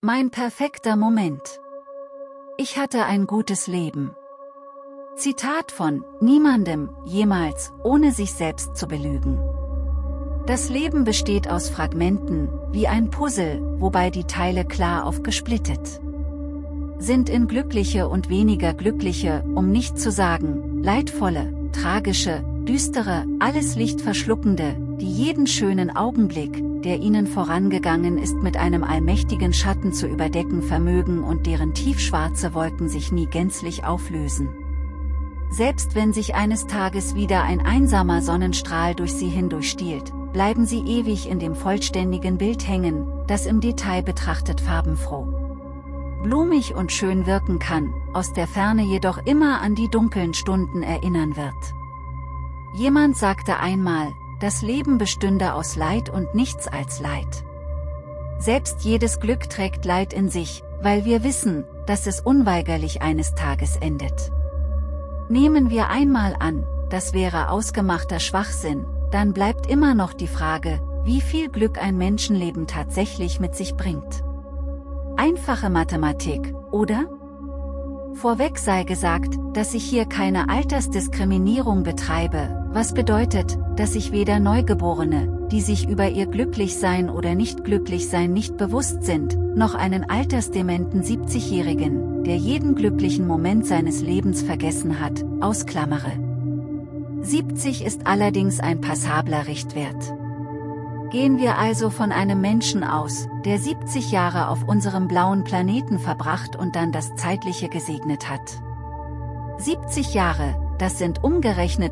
Mein perfekter Moment. Ich hatte ein gutes Leben. Zitat von niemandem, jemals, ohne sich selbst zu belügen. Das Leben besteht aus Fragmenten, wie ein Puzzle, wobei die Teile klar aufgesplittet sind in glückliche und weniger glückliche, um nicht zu sagen, leidvolle, tragische, düstere, alles Licht verschluckende, die jeden schönen Augenblick, der ihnen vorangegangen ist, mit einem allmächtigen Schatten zu überdecken vermögen und deren tiefschwarze Wolken sich nie gänzlich auflösen. Selbst wenn sich eines Tages wieder ein einsamer Sonnenstrahl durch sie hindurch stiehlt, bleiben sie ewig in dem vollständigen Bild hängen, das im Detail betrachtet farbenfroh, blumig und schön wirken kann, aus der Ferne jedoch immer an die dunklen Stunden erinnern wird. Jemand sagte einmal, das Leben bestünde aus Leid und nichts als Leid. Selbst jedes Glück trägt Leid in sich, weil wir wissen, dass es unweigerlich eines Tages endet. Nehmen wir einmal an, das wäre ausgemachter Schwachsinn, dann bleibt immer noch die Frage, wie viel Glück ein Menschenleben tatsächlich mit sich bringt. Einfache Mathematik, oder? Vorweg sei gesagt, dass ich hier keine Altersdiskriminierung betreibe, was bedeutet, dass ich weder Neugeborene, die sich über ihr Glücklichsein oder Nicht-Glücklichsein nicht bewusst sind, noch einen altersdementen 70-Jährigen, der jeden glücklichen Moment seines Lebens vergessen hat, ausklammere. 70 ist allerdings ein passabler Richtwert. Gehen wir also von einem Menschen aus, der 70 Jahre auf unserem blauen Planeten verbracht und dann das Zeitliche gesegnet hat. 70 Jahre, das sind umgerechnet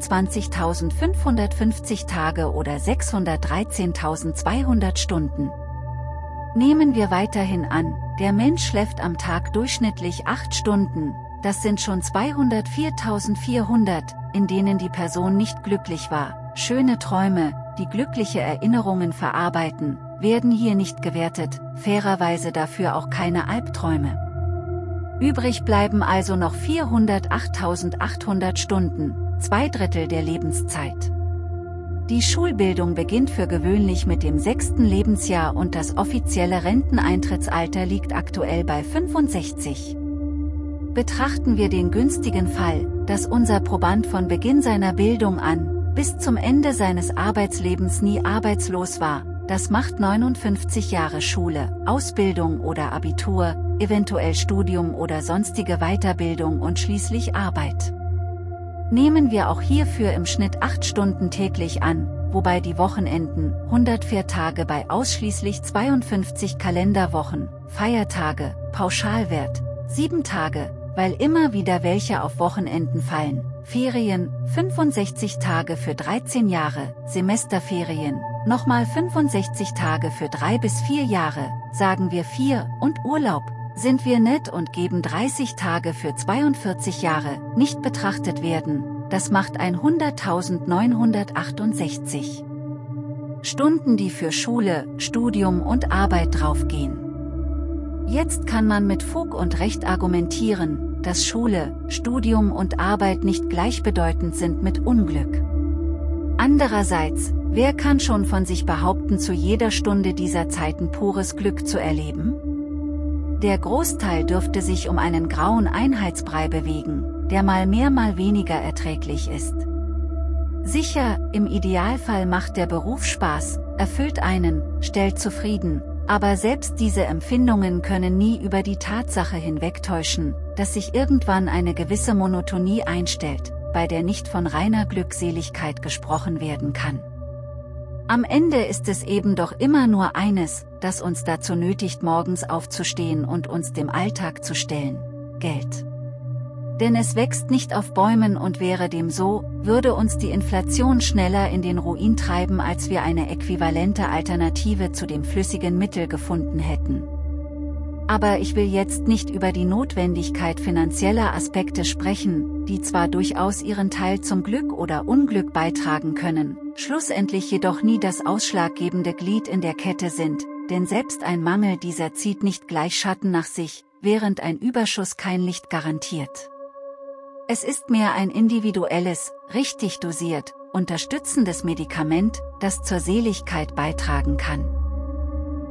25.550 Tage oder 613.200 Stunden. Nehmen wir weiterhin an, der Mensch schläft am Tag durchschnittlich 8 Stunden, das sind schon 204.400, in denen die Person nicht glücklich war. Schöne Träume, die glückliche Erinnerungen verarbeiten, werden hier nicht gewertet, fairerweise dafür auch keine Albträume. Übrig bleiben also noch 408.800 Stunden, 2/3 der Lebenszeit. Die Schulbildung beginnt für gewöhnlich mit dem 6. Lebensjahr und das offizielle Renteneintrittsalter liegt aktuell bei 65. Betrachten wir den günstigen Fall, dass unser Proband von Beginn seiner Bildung an, bis zum Ende seines Arbeitslebens nie arbeitslos war, das macht 59 Jahre Schule, Ausbildung oder Abitur, eventuell Studium oder sonstige Weiterbildung und schließlich Arbeit. Nehmen wir auch hierfür im Schnitt 8 Stunden täglich an, wobei die Wochenenden, 104 Tage bei ausschließlich 52 Kalenderwochen, Feiertage, Pauschalwert, 7 Tage, weil immer wieder welche auf Wochenenden fallen, Ferien, 65 Tage für 13 Jahre, Semesterferien, nochmal 65 Tage für 3 bis 4 Jahre, sagen wir 4, und Urlaub, sind wir nett und geben 30 Tage für 42 Jahre, nicht betrachtet werden, das macht 100.968 Stunden, die für Schule, Studium und Arbeit draufgehen. Jetzt kann man mit Fug und Recht argumentieren, dass Schule, Studium und Arbeit nicht gleichbedeutend sind mit Unglück. Andererseits, wer kann schon von sich behaupten, zu jeder Stunde dieser Zeiten pures Glück zu erleben? Der Großteil dürfte sich um einen grauen Einheitsbrei bewegen, der mal mehr mal weniger erträglich ist. Sicher, im Idealfall macht der Beruf Spaß, erfüllt einen, stellt zufrieden, aber selbst diese Empfindungen können nie über die Tatsache hinwegtäuschen, dass sich irgendwann eine gewisse Monotonie einstellt, bei der nicht von reiner Glückseligkeit gesprochen werden kann. Am Ende ist es eben doch immer nur eines, das uns dazu nötigt, morgens aufzustehen und uns dem Alltag zu stellen: Geld. Denn es wächst nicht auf Bäumen, und wäre dem so, würde uns die Inflation schneller in den Ruin treiben, als wir eine äquivalente Alternative zu dem flüssigen Mittel gefunden hätten. Aber ich will jetzt nicht über die Notwendigkeit finanzieller Aspekte sprechen, die zwar durchaus ihren Teil zum Glück oder Unglück beitragen können, schlussendlich jedoch nie das ausschlaggebende Glied in der Kette sind, denn selbst ein Mangel dieser zieht nicht gleich Schatten nach sich, während ein Überschuss kein Licht garantiert. Es ist mehr ein individuelles, richtig dosiert, unterstützendes Medikament, das zur Seligkeit beitragen kann.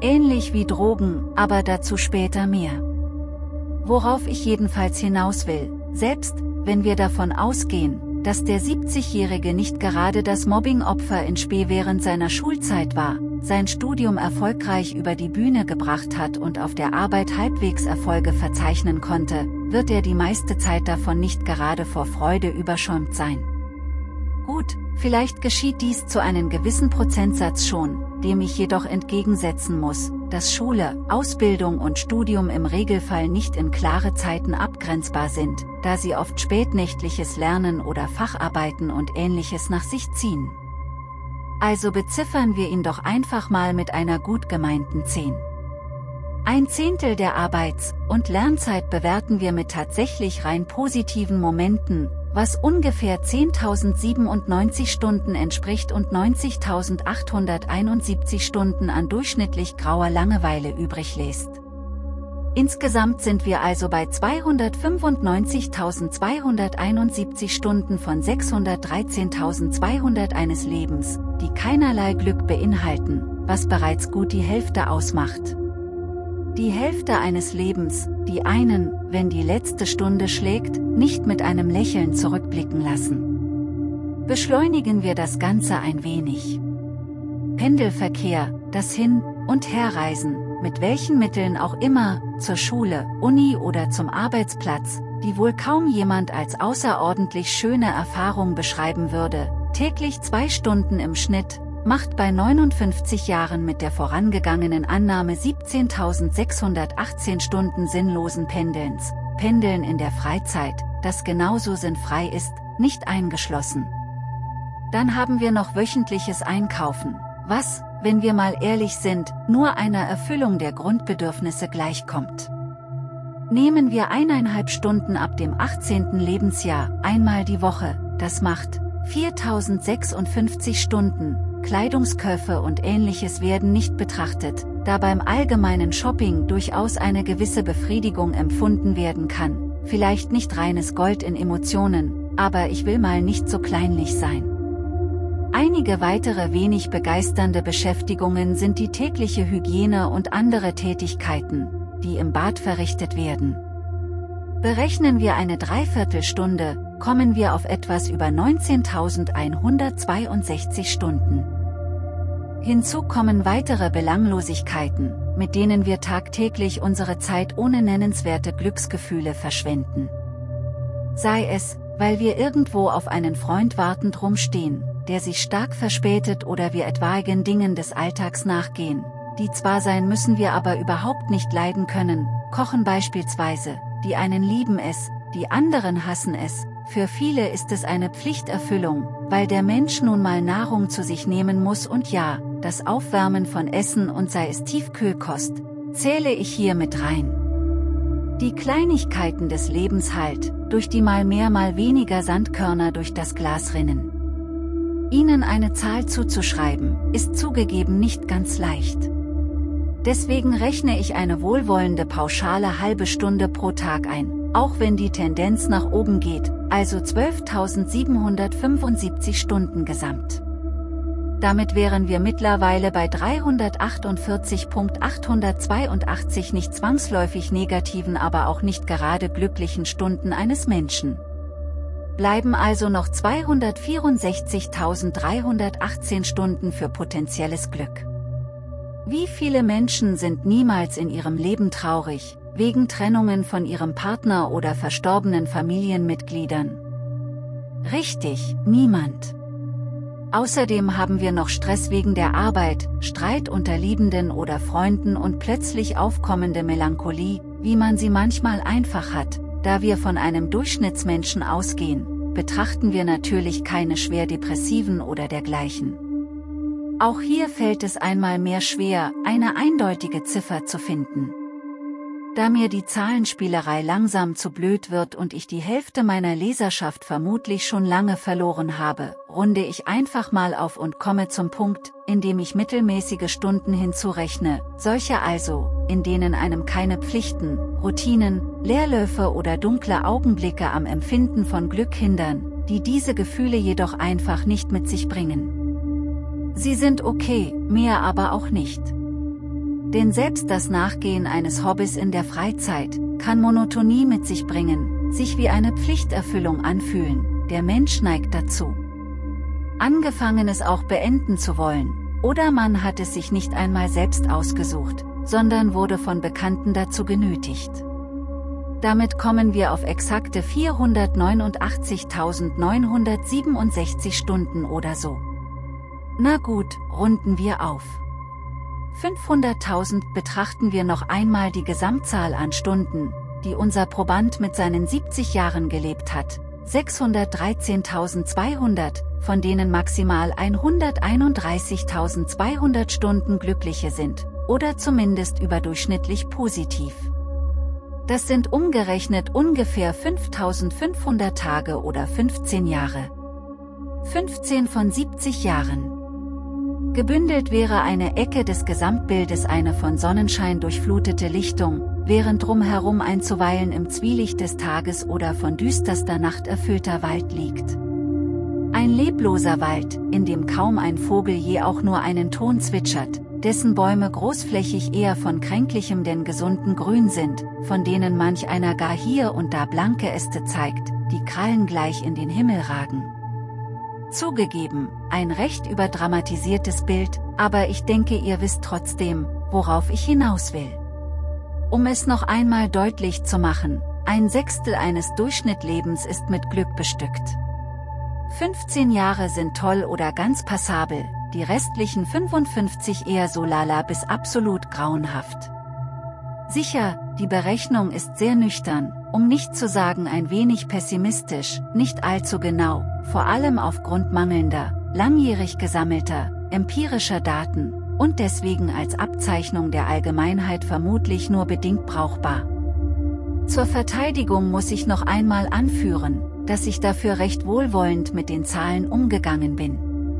Ähnlich wie Drogen, aber dazu später mehr. Worauf ich jedenfalls hinaus will, selbst wenn wir davon ausgehen, dass der 70-Jährige nicht gerade das Mobbing-Opfer in Spee während seiner Schulzeit war, sein Studium erfolgreich über die Bühne gebracht hat und auf der Arbeit halbwegs Erfolge verzeichnen konnte, wird er die meiste Zeit davon nicht gerade vor Freude überschäumt sein. Gut, vielleicht geschieht dies zu einem gewissen Prozentsatz schon, dem ich jedoch entgegensetzen muss, dass Schule, Ausbildung und Studium im Regelfall nicht in klare Zeiten abgrenzbar sind, da sie oft spätnächtliches Lernen oder Facharbeiten und Ähnliches nach sich ziehen. Also beziffern wir ihn doch einfach mal mit einer gut gemeinten 10. Ein Zehntel der Arbeits- und Lernzeit bewerten wir mit tatsächlich rein positiven Momenten, was ungefähr 10.097 Stunden entspricht und 90.871 Stunden an durchschnittlich grauer Langeweile übrig lässt. Insgesamt sind wir also bei 295.271 Stunden von 613.200 eines Lebens, die keinerlei Glück beinhalten, was bereits gut die Hälfte ausmacht. Die Hälfte eines Lebens, die einen, wenn die letzte Stunde schlägt, nicht mit einem Lächeln zurückblicken lassen. Beschleunigen wir das Ganze ein wenig. Pendelverkehr, das Hin- und Herreisen, mit welchen Mitteln auch immer, zur Schule, Uni oder zum Arbeitsplatz, die wohl kaum jemand als außerordentlich schöne Erfahrung beschreiben würde, täglich 2 Stunden im Schnitt, macht bei 59 Jahren mit der vorangegangenen Annahme 17.618 Stunden sinnlosen Pendelns, Pendeln in der Freizeit, das genauso sinnfrei ist, nicht eingeschlossen. Dann haben wir noch wöchentliches Einkaufen, was, wenn wir mal ehrlich sind, nur einer Erfüllung der Grundbedürfnisse gleichkommt. Nehmen wir 1,5 Stunden ab dem 18. Lebensjahr, einmal die Woche, das macht 4.056 Stunden. Kleidungskäufe und Ähnliches werden nicht betrachtet, da beim allgemeinen Shopping durchaus eine gewisse Befriedigung empfunden werden kann, vielleicht nicht reines Gold in Emotionen, aber ich will mal nicht so kleinlich sein. Einige weitere wenig begeisternde Beschäftigungen sind die tägliche Hygiene und andere Tätigkeiten, die im Bad verrichtet werden. Berechnen wir eine Dreiviertelstunde, kommen wir auf etwas über 19.162 Stunden. Hinzu kommen weitere Belanglosigkeiten, mit denen wir tagtäglich unsere Zeit ohne nennenswerte Glücksgefühle verschwenden. Sei es, weil wir irgendwo auf einen Freund wartend rumstehen, der sich stark verspätet oder wir etwaigen Dingen des Alltags nachgehen, die zwar sein müssen wir aber überhaupt nicht leiden können, kochen beispielsweise, die einen lieben es, die anderen hassen es. Für viele ist es eine Pflichterfüllung, weil der Mensch nun mal Nahrung zu sich nehmen muss und ja, das Aufwärmen von Essen und sei es Tiefkühlkost, zähle ich hier mit rein. Die Kleinigkeiten des Lebens halt, durch die mal mehr mal weniger Sandkörner durch das Glas rinnen. Ihnen eine Zahl zuzuschreiben, ist zugegeben nicht ganz leicht. Deswegen rechne ich eine wohlwollende pauschale halbe Stunde pro Tag ein, auch wenn die Tendenz nach oben geht, also 12.775 Stunden gesamt. Damit wären wir mittlerweile bei 348.882 nicht zwangsläufig negativen, aber auch nicht gerade glücklichen Stunden eines Menschen. Bleiben also noch 264.318 Stunden für potenzielles Glück. Wie viele Menschen sind niemals in ihrem Leben traurig, wegen Trennungen von ihrem Partner oder verstorbenen Familienmitgliedern? Richtig, niemand. Außerdem haben wir noch Stress wegen der Arbeit, Streit unter Liebenden oder Freunden und plötzlich aufkommende Melancholie, wie man sie manchmal einfach hat, da wir von einem Durchschnittsmenschen ausgehen, betrachten wir natürlich keine schwer depressiven oder dergleichen. Auch hier fällt es einmal mehr schwer, eine eindeutige Ziffer zu finden. Da mir die Zahlenspielerei langsam zu blöd wird und ich die Hälfte meiner Leserschaft vermutlich schon lange verloren habe, runde ich einfach mal auf und komme zum Punkt, in dem ich mittelmäßige Stunden hinzurechne, solche also, in denen einem keine Pflichten, Routinen, Leerläufe oder dunkle Augenblicke am Empfinden von Glück hindern, die diese Gefühle jedoch einfach nicht mit sich bringen. Sie sind okay, mehr aber auch nicht. Denn selbst das Nachgehen eines Hobbys in der Freizeit kann Monotonie mit sich bringen, sich wie eine Pflichterfüllung anfühlen. Der Mensch neigt dazu, Angefangenes auch beenden zu wollen, oder man hat es sich nicht einmal selbst ausgesucht, sondern wurde von Bekannten dazu genötigt. Damit kommen wir auf exakte 489.967 Stunden oder so. Na gut, runden wir auf. 500.000. Betrachten wir noch einmal die Gesamtzahl an Stunden, die unser Proband mit seinen 70 Jahren gelebt hat. 613.200, von denen maximal 131.200 Stunden glückliche sind, oder zumindest überdurchschnittlich positiv. Das sind umgerechnet ungefähr 5.500 Tage oder 15 Jahre. 15 von 70 Jahren. Gebündelt wäre eine Ecke des Gesamtbildes eine von Sonnenschein durchflutete Lichtung, während drumherum ein zuweilen im Zwielicht des Tages oder von düsterster Nacht erfüllter Wald liegt. Ein lebloser Wald, in dem kaum ein Vogel je auch nur einen Ton zwitschert, dessen Bäume großflächig eher von kränklichem denn gesunden Grün sind, von denen manch einer gar hier und da blanke Äste zeigt, die krallengleich in den Himmel ragen. Zugegeben, ein recht überdramatisiertes Bild, aber ich denke, ihr wisst trotzdem, worauf ich hinaus will. Um es noch einmal deutlich zu machen, 1/6 eines Durchschnittlebens ist mit Glück bestückt. 15 Jahre sind toll oder ganz passabel, die restlichen 55 eher so lala bis absolut grauenhaft. Sicher, die Berechnung ist sehr nüchtern, um nicht zu sagen ein wenig pessimistisch, nicht allzu genau, vor allem aufgrund mangelnder, langjährig gesammelter, empirischer Daten, und deswegen als Abzeichnung der Allgemeinheit vermutlich nur bedingt brauchbar. Zur Verteidigung muss ich noch einmal anführen, dass ich dafür recht wohlwollend mit den Zahlen umgegangen bin.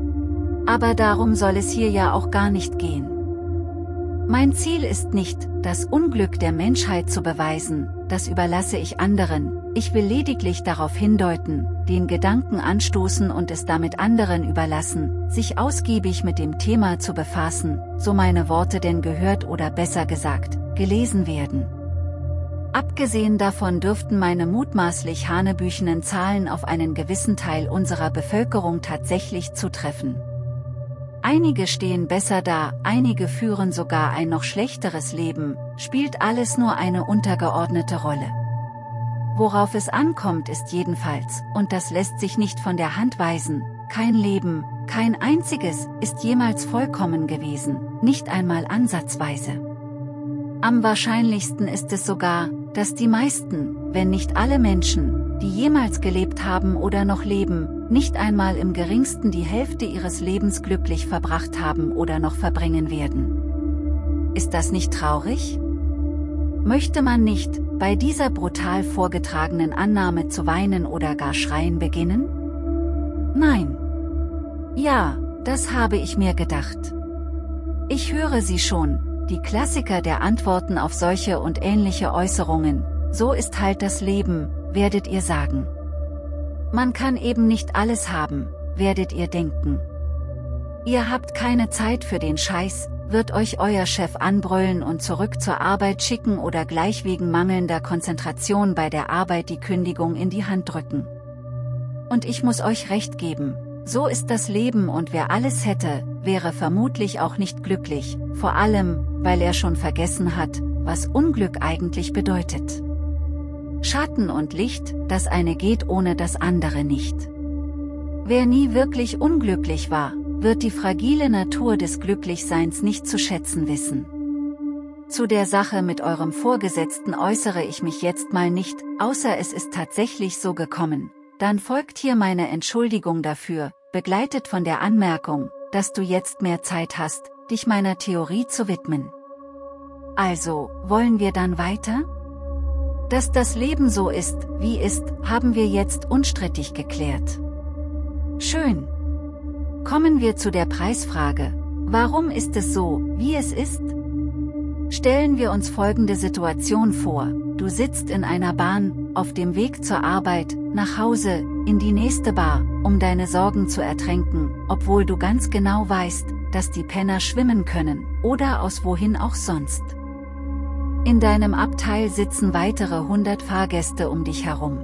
Aber darum soll es hier ja auch gar nicht gehen. Mein Ziel ist nicht, das Unglück der Menschheit zu beweisen, das überlasse ich anderen, ich will lediglich darauf hindeuten, den Gedanken anstoßen und es damit anderen überlassen, sich ausgiebig mit dem Thema zu befassen, so meine Worte denn gehört oder besser gesagt, gelesen werden. Abgesehen davon dürften meine mutmaßlich hanebüchenen Zahlen auf einen gewissen Teil unserer Bevölkerung tatsächlich zutreffen. Einige stehen besser da, einige führen sogar ein noch schlechteres Leben, spielt alles nur eine untergeordnete Rolle. Worauf es ankommt ist jedenfalls, und das lässt sich nicht von der Hand weisen, kein Leben, kein einziges, ist jemals vollkommen gewesen, nicht einmal ansatzweise. Am wahrscheinlichsten ist es sogar, dass die meisten, wenn nicht alle Menschen, die jemals gelebt haben oder noch leben, nicht einmal im geringsten die Hälfte ihres Lebens glücklich verbracht haben oder noch verbringen werden. Ist das nicht traurig? Möchte man nicht, bei dieser brutal vorgetragenen Annahme zu weinen oder gar schreien beginnen? Nein. Ja, das habe ich mir gedacht. Ich höre sie schon, die Klassiker der Antworten auf solche und ähnliche Äußerungen, so ist halt das Leben, werdet ihr sagen. Man kann eben nicht alles haben, werdet ihr denken. Ihr habt keine Zeit für den Scheiß, wird euch euer Chef anbrüllen und zurück zur Arbeit schicken oder gleich wegen mangelnder Konzentration bei der Arbeit die Kündigung in die Hand drücken. Und ich muss euch recht geben, so ist das Leben und wer alles hätte, wäre vermutlich auch nicht glücklich, vor allem, weil er schon vergessen hat, was Unglück eigentlich bedeutet. Schatten und Licht, das eine geht ohne das andere nicht. Wer nie wirklich unglücklich war, wird die fragile Natur des Glücklichseins nicht zu schätzen wissen. Zu der Sache mit eurem Vorgesetzten äußere ich mich jetzt mal nicht, außer es ist tatsächlich so gekommen. Dann folgt hier meine Entschuldigung dafür, begleitet von der Anmerkung, dass du jetzt mehr Zeit hast, dich meiner Theorie zu widmen. Also, wollen wir dann weiter? Dass das Leben so ist, wie ist, haben wir jetzt unstrittig geklärt. Schön. Kommen wir zu der Preisfrage. Warum ist es so, wie es ist? Stellen wir uns folgende Situation vor. Du sitzt in einer Bahn, auf dem Weg zur Arbeit, nach Hause, in die nächste Bar, um deine Sorgen zu ertränken, obwohl du ganz genau weißt, dass die Penner schwimmen können, oder aus wohin auch sonst. In deinem Abteil sitzen weitere 100 Fahrgäste um dich herum.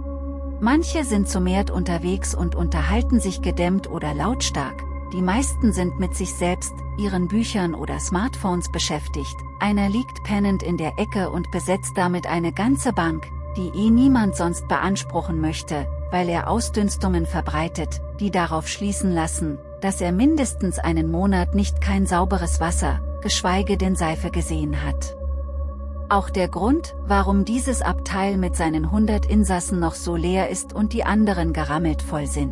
Manche sind zu mehrt unterwegs und unterhalten sich gedämmt oder lautstark, die meisten sind mit sich selbst, ihren Büchern oder Smartphones beschäftigt, einer liegt pennend in der Ecke und besetzt damit eine ganze Bank, die niemand sonst beanspruchen möchte, weil er Ausdünstungen verbreitet, die darauf schließen lassen, dass er mindestens einen Monat nicht kein sauberes Wasser, geschweige denn Seife gesehen hat. Auch der Grund, warum dieses Abteil mit seinen 100 Insassen noch so leer ist und die anderen gerammelt voll sind.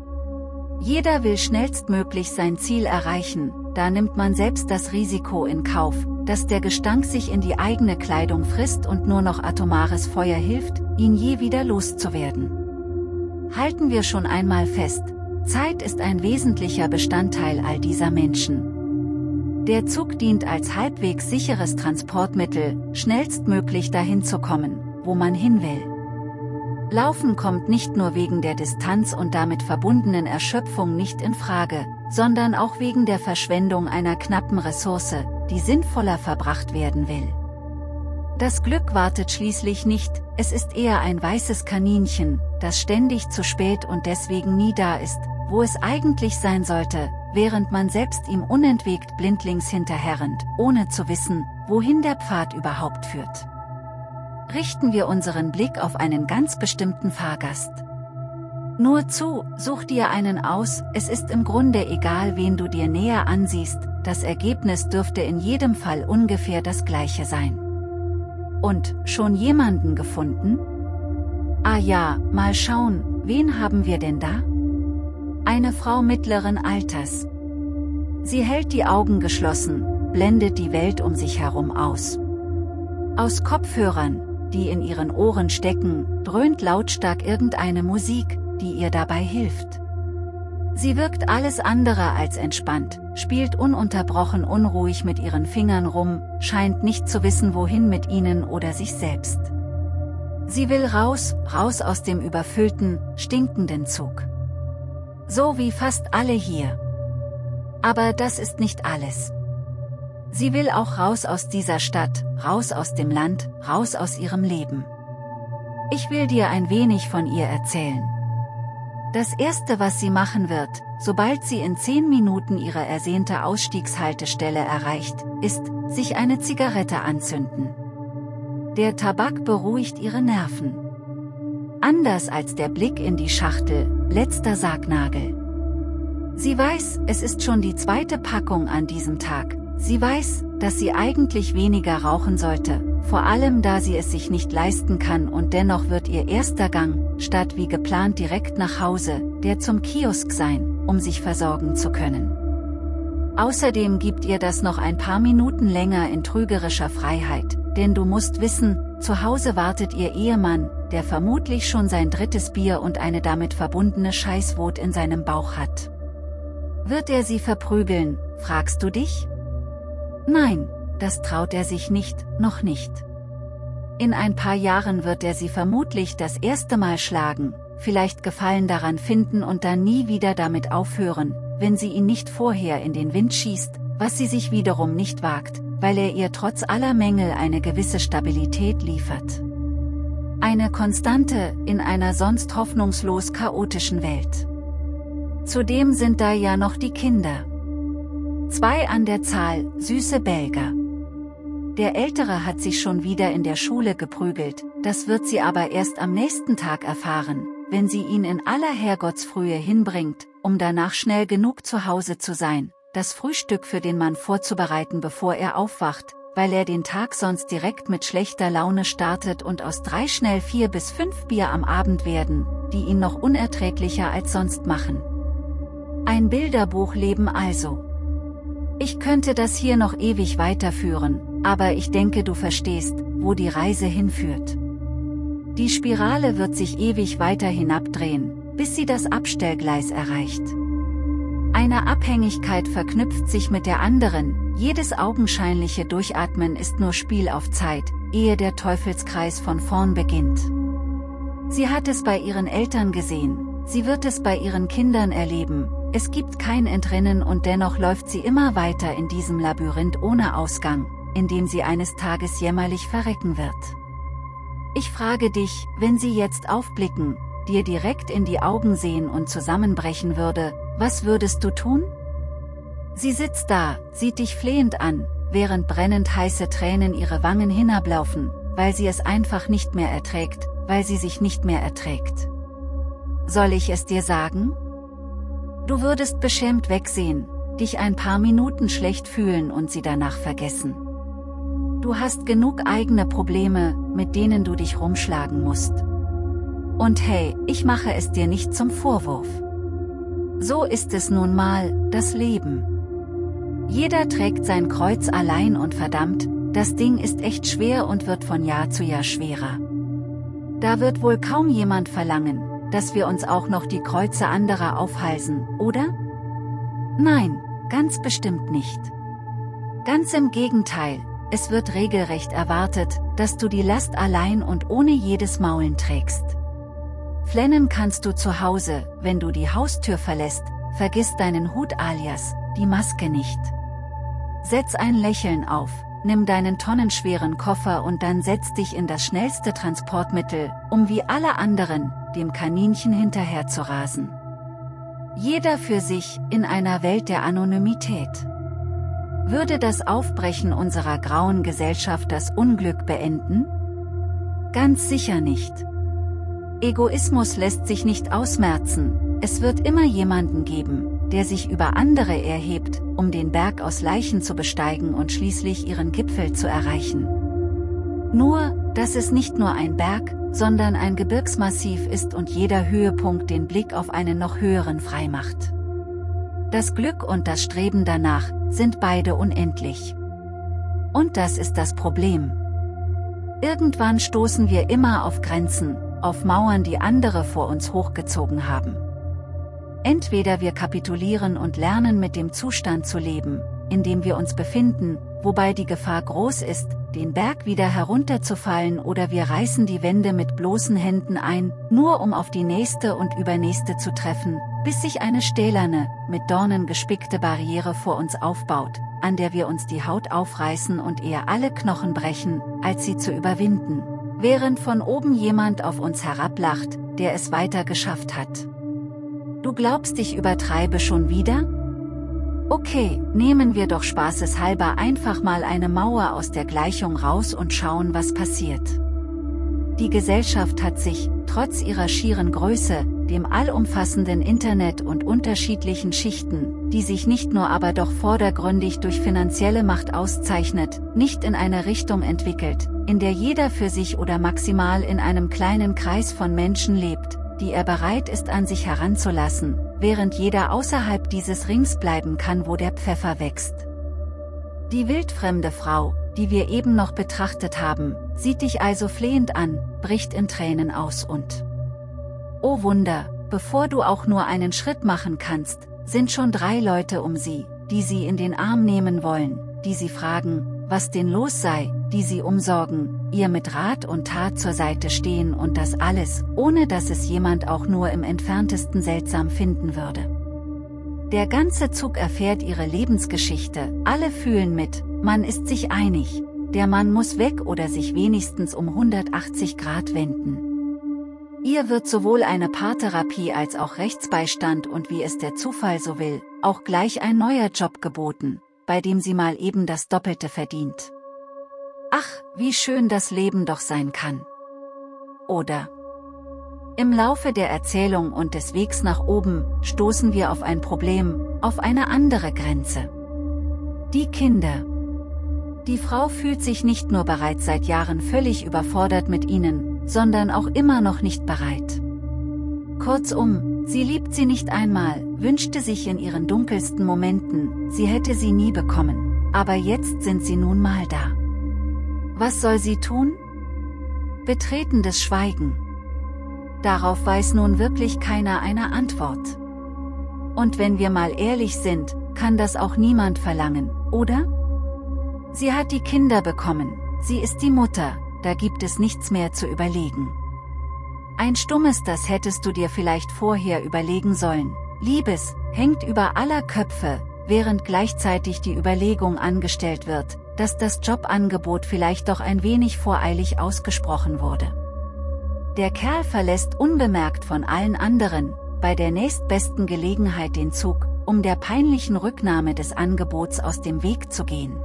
Jeder will schnellstmöglich sein Ziel erreichen, da nimmt man selbst das Risiko in Kauf, dass der Gestank sich in die eigene Kleidung frisst und nur noch atomares Feuer hilft, ihn je wieder loszuwerden. Halten wir schon einmal fest, Zeit ist ein wesentlicher Bestandteil all dieser Menschen. Der Zug dient als halbwegs sicheres Transportmittel, schnellstmöglich dahin zu kommen, wo man hin will. Laufen kommt nicht nur wegen der Distanz und damit verbundenen Erschöpfung nicht in Frage, sondern auch wegen der Verschwendung einer knappen Ressource, die sinnvoller verbracht werden will. Das Glück wartet schließlich nicht, es ist eher ein weißes Kaninchen, das ständig zu spät und deswegen nie da ist, wo es eigentlich sein sollte, während man selbst ihm unentwegt blindlings hinterherrennt, ohne zu wissen, wohin der Pfad überhaupt führt. Richten wir unseren Blick auf einen ganz bestimmten Fahrgast. Nur zu, such dir einen aus, es ist im Grunde egal, wen du dir näher ansiehst, das Ergebnis dürfte in jedem Fall ungefähr das gleiche sein. Und, schon jemanden gefunden? Ah ja, mal schauen, wen haben wir denn da? Eine Frau mittleren Alters. Sie hält die Augen geschlossen, blendet die Welt um sich herum aus. Aus Kopfhörern, die in ihren Ohren stecken, dröhnt lautstark irgendeine Musik, die ihr dabei hilft. Sie wirkt alles andere als entspannt, spielt ununterbrochen unruhig mit ihren Fingern rum, scheint nicht zu wissen wohin mit ihnen oder sich selbst. Sie will raus aus dem überfüllten, stinkenden Zug. So wie fast alle hier. Aber das ist nicht alles. Sie will auch raus aus dieser Stadt, raus aus dem Land, raus aus ihrem Leben. Ich will dir ein wenig von ihr erzählen. Das Erste, was sie machen wird, sobald sie in 10 Minuten ihre ersehnte Ausstiegshaltestelle erreicht, ist, sich eine Zigarette anzünden. Der Tabak beruhigt ihre Nerven. Anders als der Blick in die Schachtel, letzter Sargnagel. Sie weiß, es ist schon die 2. Packung an diesem Tag. Sie weiß, dass sie eigentlich weniger rauchen sollte, vor allem da sie es sich nicht leisten kann und dennoch wird ihr erster Gang, statt wie geplant direkt nach Hause, der zum Kiosk sein, um sich versorgen zu können. Außerdem gibt ihr das noch ein paar Minuten länger in trügerischer Freiheit, denn du musst wissen, zu Hause wartet ihr Ehemann, der vermutlich schon sein 3. Bier und eine damit verbundene Scheißwut in seinem Bauch hat. Wird er sie verprügeln, fragst du dich? Nein, das traut er sich nicht, noch nicht. In ein paar Jahren wird er sie vermutlich das erste Mal schlagen, vielleicht Gefallen daran finden und dann nie wieder damit aufhören, wenn sie ihn nicht vorher in den Wind schießt, was sie sich wiederum nicht wagt, weil er ihr trotz aller Mängel eine gewisse Stabilität liefert. Eine Konstante in einer sonst hoffnungslos chaotischen Welt. Zudem sind da ja noch die Kinder. 2 an der Zahl, süße Belger. Der Ältere hat sich schon wieder in der Schule geprügelt, das wird sie aber erst am nächsten Tag erfahren, wenn sie ihn in aller Herrgottsfrühe hinbringt, um danach schnell genug zu Hause zu sein, das Frühstück für den Mann vorzubereiten, bevor er aufwacht, weil er den Tag sonst direkt mit schlechter Laune startet und aus 3 schnell 4 bis 5 Bier am Abend werden, die ihn noch unerträglicher als sonst machen. Ein Bilderbuchleben also. Ich könnte das hier noch ewig weiterführen, aber ich denke, du verstehst, wo die Reise hinführt. Die Spirale wird sich ewig weiter hinabdrehen, bis sie das Abstellgleis erreicht. Eine Abhängigkeit verknüpft sich mit der anderen, jedes augenscheinliche Durchatmen ist nur Spiel auf Zeit, ehe der Teufelskreis von vorn beginnt. Sie hat es bei ihren Eltern gesehen, sie wird es bei ihren Kindern erleben, es gibt kein Entrinnen und dennoch läuft sie immer weiter in diesem Labyrinth ohne Ausgang, in dem sie eines Tages jämmerlich verrecken wird. Ich frage dich, wenn sie jetzt aufblicken, dir direkt in die Augen sehen und zusammenbrechen würde, was würdest du tun? Sie sitzt da, sieht dich flehend an, während brennend heiße Tränen ihre Wangen hinablaufen, weil sie es einfach nicht mehr erträgt, weil sie sich nicht mehr erträgt. Soll ich es dir sagen? Du würdest beschämt wegsehen, dich ein paar Minuten schlecht fühlen und sie danach vergessen. Du hast genug eigene Probleme, mit denen du dich rumschlagen musst. Und hey, ich mache es dir nicht zum Vorwurf. So ist es nun mal, das Leben. Jeder trägt sein Kreuz allein und verdammt, das Ding ist echt schwer und wird von Jahr zu Jahr schwerer. Da wird wohl kaum jemand verlangen, dass wir uns auch noch die Kreuze anderer aufhalsen, oder? Nein, ganz bestimmt nicht. Ganz im Gegenteil, es wird regelrecht erwartet, dass du die Last allein und ohne jedes Maulen trägst. Flennen kannst du zu Hause, wenn du die Haustür verlässt, vergiss deinen Hut alias die Maske nicht. Setz ein Lächeln auf, nimm deinen tonnenschweren Koffer und dann setz dich in das schnellste Transportmittel, um wie alle anderen, dem Kaninchen hinterher zu rasen. Jeder für sich, in einer Welt der Anonymität. Würde das Aufbrechen unserer grauen Gesellschaft das Unglück beenden? Ganz sicher nicht. Egoismus lässt sich nicht ausmerzen, es wird immer jemanden geben, der sich über andere erhebt, um den Berg aus Leichen zu besteigen und schließlich ihren Gipfel zu erreichen. Nur, dass es nicht nur ein Berg, sondern ein Gebirgsmassiv ist und jeder Höhepunkt den Blick auf einen noch höheren freimacht. Das Glück und das Streben danach sind beide unendlich. Und das ist das Problem. Irgendwann stoßen wir immer auf Grenzen, auf Mauern, die andere vor uns hochgezogen haben. Entweder wir kapitulieren und lernen mit dem Zustand zu leben, in dem wir uns befinden, wobei die Gefahr groß ist, den Berg wieder herunterzufallen, oder wir reißen die Wände mit bloßen Händen ein, nur um auf die nächste und übernächste zu treffen, bis sich eine stählerne, mit Dornen gespickte Barriere vor uns aufbaut, an der wir uns die Haut aufreißen und eher alle Knochen brechen, als sie zu überwinden, während von oben jemand auf uns herablacht, der es weiter geschafft hat. Du glaubst, ich übertreibe schon wieder? Okay, nehmen wir doch spaßeshalber einfach mal eine Mauer aus der Gleichung raus und schauen, was passiert. Die Gesellschaft hat sich, trotz ihrer schieren Größe, dem allumfassenden Internet und unterschiedlichen Schichten, die sich nicht nur aber doch vordergründig durch finanzielle Macht auszeichnet, nicht in eine Richtung entwickelt, in der jeder für sich oder maximal in einem kleinen Kreis von Menschen lebt, die er bereit ist an sich heranzulassen, während jeder außerhalb dieses Rings bleiben kann, wo der Pfeffer wächst. Die wildfremde Frau, die wir eben noch betrachtet haben, sieht dich also flehend an, bricht in Tränen aus und oh Wunder, bevor du auch nur einen Schritt machen kannst, sind schon 3 Leute um sie, die sie in den Arm nehmen wollen, die sie fragen, was denn los sei, die sie umsorgen, ihr mit Rat und Tat zur Seite stehen und das alles, ohne dass es jemand auch nur im entferntesten seltsam finden würde. Der ganze Zug erfährt ihre Lebensgeschichte, alle fühlen mit, man ist sich einig, der Mann muss weg oder sich wenigstens um 180 Grad wenden. Ihr wird sowohl eine Paartherapie als auch Rechtsbeistand und wie es der Zufall so will, auch gleich ein neuer Job geboten, bei dem sie mal eben das Doppelte verdient. Ach, wie schön das Leben doch sein kann. Oder? Im Laufe der Erzählung und des Wegs nach oben stoßen wir auf ein Problem, auf eine andere Grenze. Die Kinder. Die Frau fühlt sich nicht nur bereits seit Jahren völlig überfordert mit ihnen, sondern auch immer noch nicht bereit. Kurzum, sie liebt sie nicht einmal, wünschte sich in ihren dunkelsten Momenten, sie hätte sie nie bekommen, aber jetzt sind sie nun mal da. Was soll sie tun? Betretenes Schweigen. Darauf weiß nun wirklich keiner eine Antwort. Und wenn wir mal ehrlich sind, kann das auch niemand verlangen, oder? Sie hat die Kinder bekommen, sie ist die Mutter, da gibt es nichts mehr zu überlegen. Ein stummes Das hättest du dir vielleicht vorher überlegen sollen. Liebes, hängt über aller Köpfe, während gleichzeitig die Überlegung angestellt wird, dass das Jobangebot vielleicht doch ein wenig voreilig ausgesprochen wurde. Der Kerl verlässt unbemerkt von allen anderen, bei der nächstbesten Gelegenheit den Zug, um der peinlichen Rücknahme des Angebots aus dem Weg zu gehen.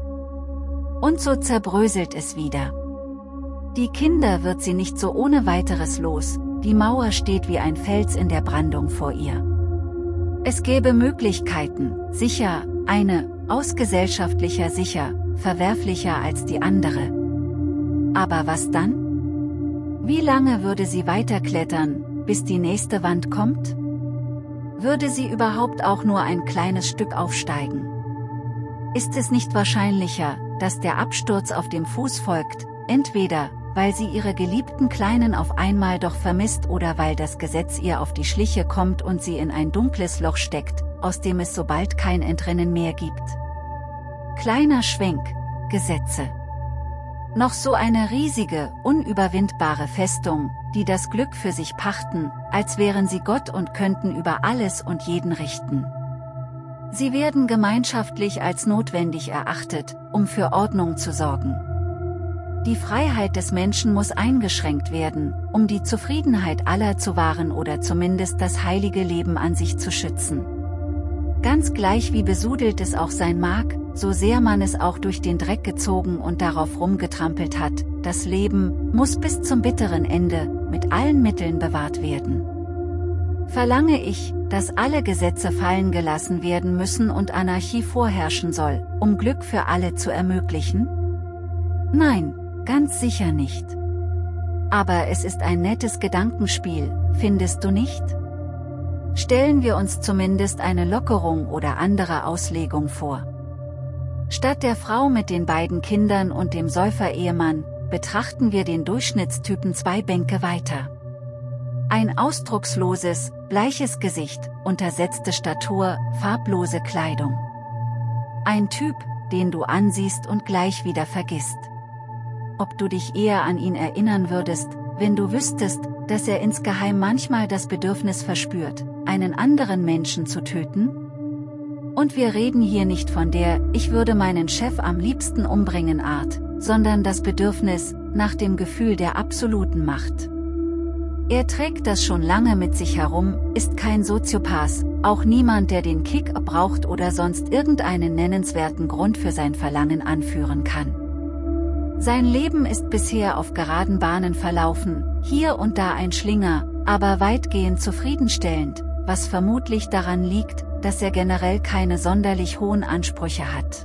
Und so zerbröselt es wieder. Die Kinder wird sie nicht so ohne weiteres los, die Mauer steht wie ein Fels in der Brandung vor ihr. Es gäbe Möglichkeiten, sicher, eine, aus gesellschaftlicher sicher, verwerflicher als die andere. Aber was dann? Wie lange würde sie weiterklettern, bis die nächste Wand kommt? Würde sie überhaupt auch nur ein kleines Stück aufsteigen? Ist es nicht wahrscheinlicher, dass der Absturz auf dem Fuß folgt, entweder, weil sie ihre geliebten Kleinen auf einmal doch vermisst oder weil das Gesetz ihr auf die Schliche kommt und sie in ein dunkles Loch steckt, aus dem es so bald kein Entrinnen mehr gibt. Kleiner Schwenk, Gesetze. Noch so eine riesige, unüberwindbare Festung, die das Glück für sich pachten, als wären sie Gott und könnten über alles und jeden richten. Sie werden gemeinschaftlich als notwendig erachtet, um für Ordnung zu sorgen. Die Freiheit des Menschen muss eingeschränkt werden, um die Zufriedenheit aller zu wahren oder zumindest das heilige Leben an sich zu schützen. Ganz gleich wie besudelt es auch sein mag, so sehr man es auch durch den Dreck gezogen und darauf rumgetrampelt hat, das Leben muss bis zum bitteren Ende, mit allen Mitteln bewahrt werden. Verlange ich, dass alle Gesetze fallen gelassen werden müssen und Anarchie vorherrschen soll, um Glück für alle zu ermöglichen? Nein, ganz sicher nicht. Aber es ist ein nettes Gedankenspiel, findest du nicht? Stellen wir uns zumindest eine Lockerung oder andere Auslegung vor. Statt der Frau mit den beiden Kindern und dem Säufer-Ehemann, betrachten wir den Durchschnittstypen 2 Bänke weiter. Ein ausdrucksloses, bleiches Gesicht, untersetzte Statur, farblose Kleidung. Ein Typ, den du ansiehst und gleich wieder vergisst. Ob du dich eher an ihn erinnern würdest, wenn du wüsstest, dass er insgeheim manchmal das Bedürfnis verspürt, einen anderen Menschen zu töten? Und wir reden hier nicht von der „Ich würde meinen Chef am liebsten umbringen" Art, sondern das Bedürfnis nach dem Gefühl der absoluten Macht. Er trägt das schon lange mit sich herum, ist kein Soziopath, auch niemand, der den Kick braucht oder sonst irgendeinen nennenswerten Grund für sein Verlangen anführen kann. Sein Leben ist bisher auf geraden Bahnen verlaufen, hier und da ein Schlinger, aber weitgehend zufriedenstellend, was vermutlich daran liegt, dass er generell keine sonderlich hohen Ansprüche hat.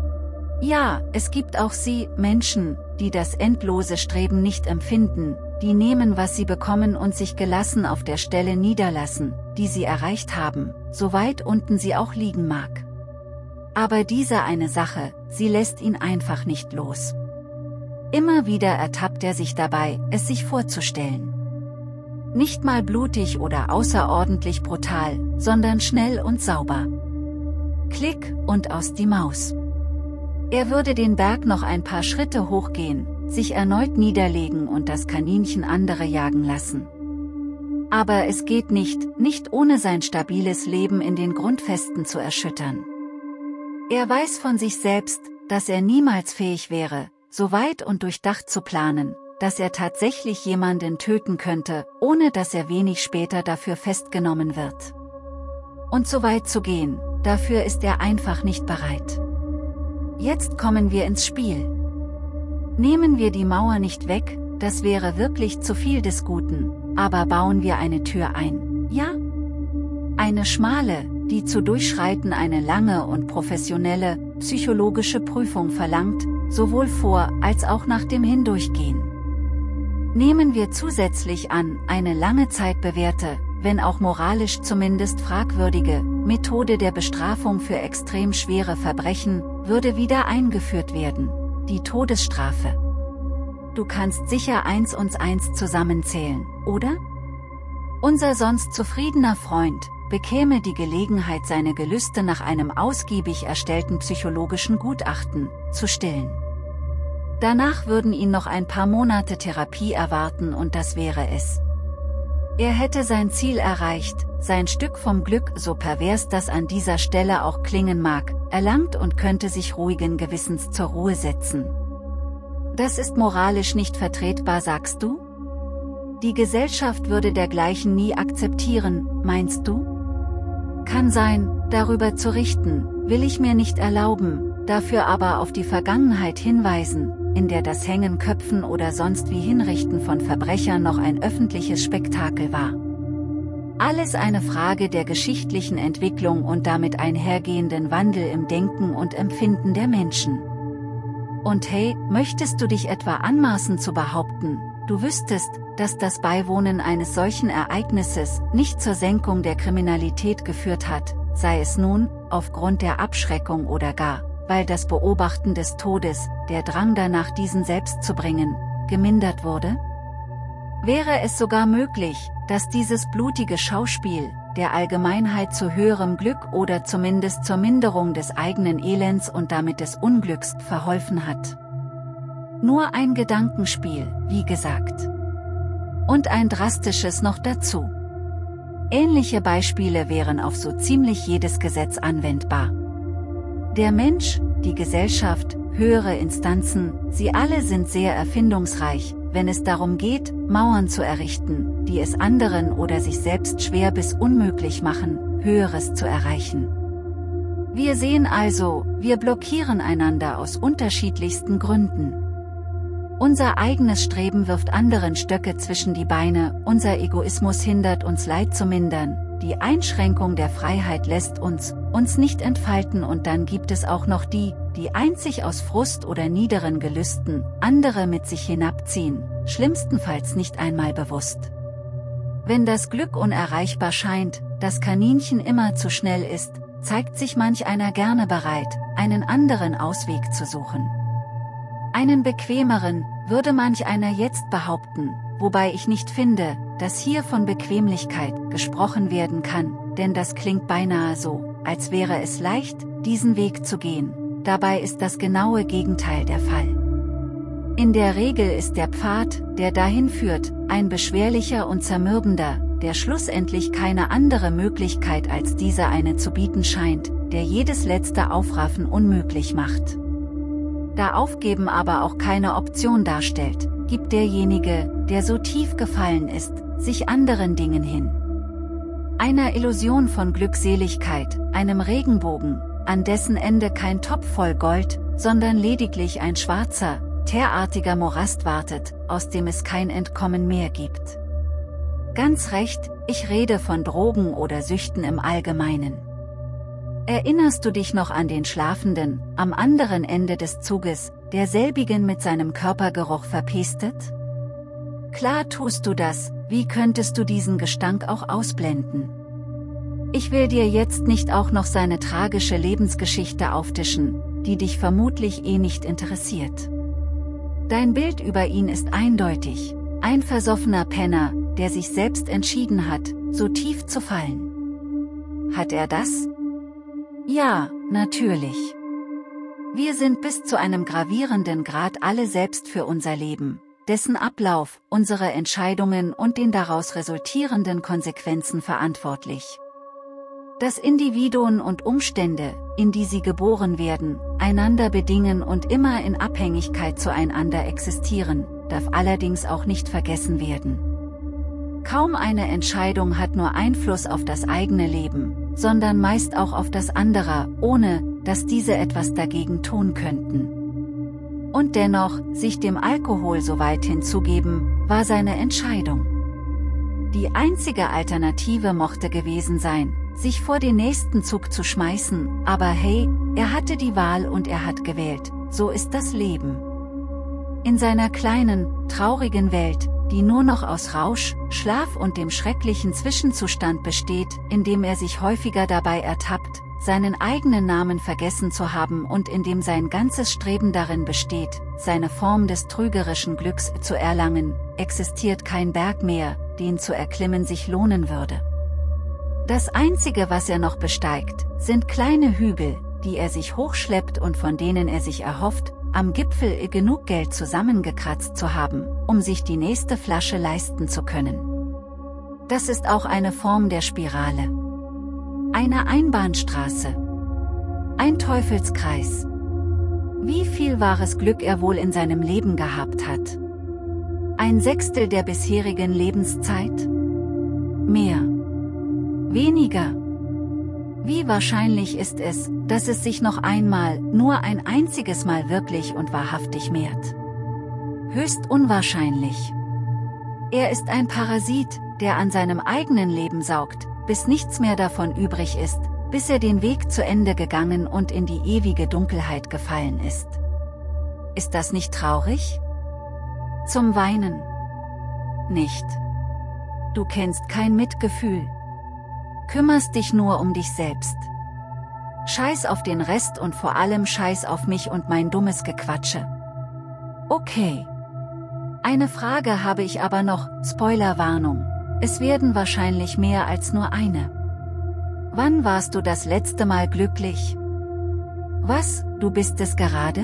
Ja, es gibt auch Menschen, die das endlose Streben nicht empfinden, die nehmen, was sie bekommen und sich gelassen auf der Stelle niederlassen, die sie erreicht haben, so weit unten sie auch liegen mag. Aber diese eine Sache, sie lässt ihn einfach nicht los. Immer wieder ertappt er sich dabei, es sich vorzustellen. Nicht mal blutig oder außerordentlich brutal, sondern schnell und sauber. Klick und aus die Maus. Er würde den Berg noch ein paar Schritte hochgehen, sich erneut niederlegen und das Kaninchen andere jagen lassen. Aber es geht nicht ohne sein stabiles Leben in den Grundfesten zu erschüttern. Er weiß von sich selbst, dass er niemals fähig wäre, so weit und durchdacht zu planen, dass er tatsächlich jemanden töten könnte, ohne dass er wenig später dafür festgenommen wird. Und so weit zu gehen, dafür ist er einfach nicht bereit. Jetzt kommen wir ins Spiel. Nehmen wir die Mauer nicht weg, das wäre wirklich zu viel des Guten, aber bauen wir eine Tür ein, ja? Eine schmale, die zu durchschreiten eine lange und professionelle, psychologische Prüfung verlangt, sowohl vor als auch nach dem Hindurchgehen. Nehmen wir zusätzlich an, eine lange Zeit bewährte, wenn auch moralisch zumindest fragwürdige, Methode der Bestrafung für extrem schwere Verbrechen, würde wieder eingeführt werden, die Todesstrafe. Du kannst sicher 1 und 1 zusammenzählen, oder? Unser sonst zufriedener Freund bekäme die Gelegenheit, seine Gelüste nach einem ausgiebig erstellten psychologischen Gutachten zu stillen. Danach würden ihn noch ein paar Monate Therapie erwarten und das wäre es. Er hätte sein Ziel erreicht, sein Stück vom Glück, so pervers das an dieser Stelle auch klingen mag, erlangt und könnte sich ruhigen Gewissens zur Ruhe setzen. Das ist moralisch nicht vertretbar, sagst du? Die Gesellschaft würde dergleichen nie akzeptieren, meinst du? Kann sein, darüber zu richten, will ich mir nicht erlauben, dafür aber auf die Vergangenheit hinweisen, in der das Hängen, Köpfen oder sonst wie Hinrichten von Verbrechern noch ein öffentliches Spektakel war. Alles eine Frage der geschichtlichen Entwicklung und damit einhergehenden Wandel im Denken und Empfinden der Menschen. Und hey, möchtest du dich etwa anmaßen zu behaupten, du wüsstest, dass das Beiwohnen eines solchen Ereignisses nicht zur Senkung der Kriminalität geführt hat, sei es nun, aufgrund der Abschreckung oder gar, weil das Beobachten des Todes, der Drang danach diesen selbst zu bringen, gemindert wurde? Wäre es sogar möglich, dass dieses blutige Schauspiel, der Allgemeinheit zu höherem Glück oder zumindest zur Minderung des eigenen Elends und damit des Unglücks verholfen hat? Nur ein Gedankenspiel, wie gesagt. Und ein drastisches noch dazu. Ähnliche Beispiele wären auf so ziemlich jedes Gesetz anwendbar. Der Mensch, die Gesellschaft, höhere Instanzen, sie alle sind sehr erfindungsreich, wenn es darum geht, Mauern zu errichten, die es anderen oder sich selbst schwer bis unmöglich machen, Höheres zu erreichen. Wir sehen also, wir blockieren einander aus unterschiedlichsten Gründen. Unser eigenes Streben wirft anderen Stöcke zwischen die Beine, unser Egoismus hindert uns Leid zu mindern, die Einschränkung der Freiheit lässt uns nicht entfalten und dann gibt es auch noch die einzig aus Frust oder niederen Gelüsten, andere mit sich hinabziehen, schlimmstenfalls nicht einmal bewusst. Wenn das Glück unerreichbar scheint, das Kaninchen immer zu schnell ist, zeigt sich manch einer gerne bereit, einen anderen Ausweg zu suchen. Einen bequemeren, würde manch einer jetzt behaupten, wobei ich nicht finde, dass hier von Bequemlichkeit gesprochen werden kann, denn das klingt beinahe so, als wäre es leicht, diesen Weg zu gehen, dabei ist das genaue Gegenteil der Fall. In der Regel ist der Pfad, der dahin führt, ein beschwerlicher und zermürbender, der schlussendlich keine andere Möglichkeit als diese eine zu bieten scheint, der jedes letzte Aufraffen unmöglich macht. Da Aufgeben aber auch keine Option darstellt, gibt derjenige, der so tief gefallen ist, sich anderen Dingen hin. Einer Illusion von Glückseligkeit, einem Regenbogen, an dessen Ende kein Topf voll Gold, sondern lediglich ein schwarzer, teerartiger Morast wartet, aus dem es kein Entkommen mehr gibt. Ganz recht, ich rede von Drogen oder Süchten im Allgemeinen. Erinnerst du dich noch an den Schlafenden, am anderen Ende des Zuges, der selbigen mit seinem Körpergeruch verpestet? Klar tust du das, wie könntest du diesen Gestank auch ausblenden? Ich will dir jetzt nicht auch noch seine tragische Lebensgeschichte auftischen, die dich vermutlich eh nicht interessiert. Dein Bild über ihn ist eindeutig, ein versoffener Penner, der sich selbst entschieden hat, so tief zu fallen. Hat er das? Ja, natürlich. Wir sind bis zu einem gravierenden Grad alle selbst für unser Leben, dessen Ablauf, unsere Entscheidungen und den daraus resultierenden Konsequenzen verantwortlich. Dass Individuen und Umstände, in die sie geboren werden, einander bedingen und immer in Abhängigkeit zueinander existieren, darf allerdings auch nicht vergessen werden. Kaum eine Entscheidung hat nur Einfluss auf das eigene Leben, sondern meist auch auf das anderer, ohne, dass diese etwas dagegen tun könnten. Und dennoch, sich dem Alkohol so weit hinzugeben, war seine Entscheidung. Die einzige Alternative mochte gewesen sein, sich vor den nächsten Zug zu schmeißen, aber hey, er hatte die Wahl und er hat gewählt, so ist das Leben. In seiner kleinen, traurigen Welt, die nur noch aus Rausch, Schlaf und dem schrecklichen Zwischenzustand besteht, in dem er sich häufiger dabei ertappt, seinen eigenen Namen vergessen zu haben und in dem sein ganzes Streben darin besteht, seine Form des trügerischen Glücks zu erlangen, existiert kein Berg mehr, den zu erklimmen sich lohnen würde. Das Einzige, was er noch besteigt, sind kleine Hügel, die er sich hochschleppt und von denen er sich erhofft, am Gipfel genug Geld zusammengekratzt zu haben, um sich die nächste Flasche leisten zu können. Das ist auch eine Form der Spirale. Eine Einbahnstraße. Ein Teufelskreis. Wie viel wahres Glück er wohl in seinem Leben gehabt hat? 1/6 der bisherigen Lebenszeit? Mehr? Weniger? Wie wahrscheinlich ist es, dass es sich noch einmal, nur ein einziges Mal wirklich und wahrhaftig mehrt? Höchst unwahrscheinlich. Er ist ein Parasit, der an seinem eigenen Leben saugt, bis nichts mehr davon übrig ist, bis er den Weg zu Ende gegangen und in die ewige Dunkelheit gefallen ist. Ist das nicht traurig? Zum Weinen? Nicht. Du kennst kein Mitgefühl. Kümmerst dich nur um dich selbst. Scheiß auf den Rest und vor allem scheiß auf mich und mein dummes Gequatsche. Okay. Eine Frage habe ich aber noch, Spoilerwarnung. Es werden wahrscheinlich mehr als nur eine. Wann warst du das letzte Mal glücklich? Was, du bist es gerade?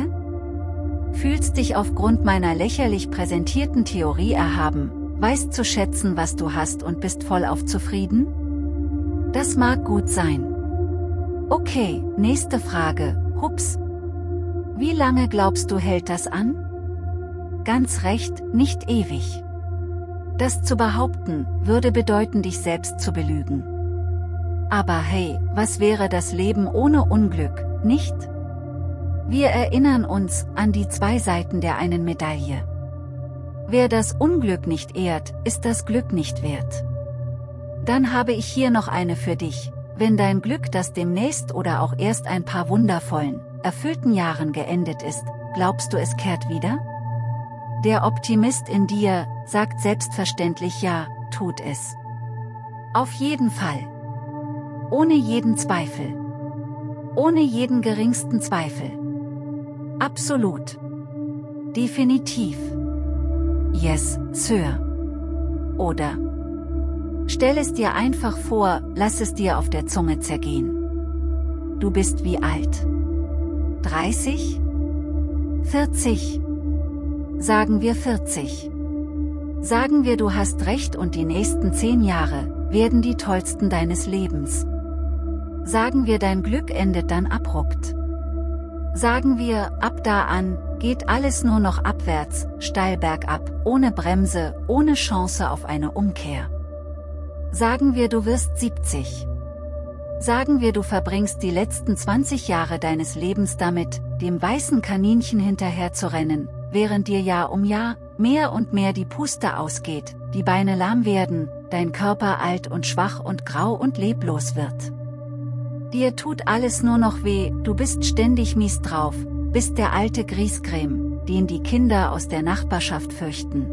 Fühlst dich aufgrund meiner lächerlich präsentierten Theorie erhaben, weißt zu schätzen, was du hast und bist vollauf zufrieden? Das mag gut sein. Okay, nächste Frage, hups. Wie lange glaubst du hält das an? Ganz recht, nicht ewig. Das zu behaupten, würde bedeuten, dich selbst zu belügen. Aber hey, was wäre das Leben ohne Unglück, nicht? Wir erinnern uns an die zwei Seiten der einen Medaille. Wer das Unglück nicht ehrt, ist das Glück nicht wert. Dann habe ich hier noch eine für dich. Wenn dein Glück, das demnächst oder auch erst ein paar wundervollen, erfüllten Jahren geendet ist, glaubst du, es kehrt wieder? Der Optimist in dir sagt selbstverständlich ja, tut es. Auf jeden Fall. Ohne jeden Zweifel. Ohne jeden geringsten Zweifel. Absolut. Definitiv. Yes, Sir. Oder: Stell es dir einfach vor, lass es dir auf der Zunge zergehen. Du bist wie alt? 30? 40? Sagen wir 40. Sagen wir, du hast recht und die nächsten 10 Jahre werden die tollsten deines Lebens. Sagen wir, dein Glück endet dann abrupt. Sagen wir, ab da an geht alles nur noch abwärts, steil bergab, ohne Bremse, ohne Chance auf eine Umkehr. Sagen wir, du wirst 70. Sagen wir, du verbringst die letzten 20 Jahre deines Lebens damit, dem weißen Kaninchen hinterher zu rennen, während dir Jahr um Jahr mehr und mehr die Puste ausgeht, die Beine lahm werden, dein Körper alt und schwach und grau und leblos wird. Dir tut alles nur noch weh, du bist ständig mies drauf, bist der alte Griesgräm, den die Kinder aus der Nachbarschaft fürchten.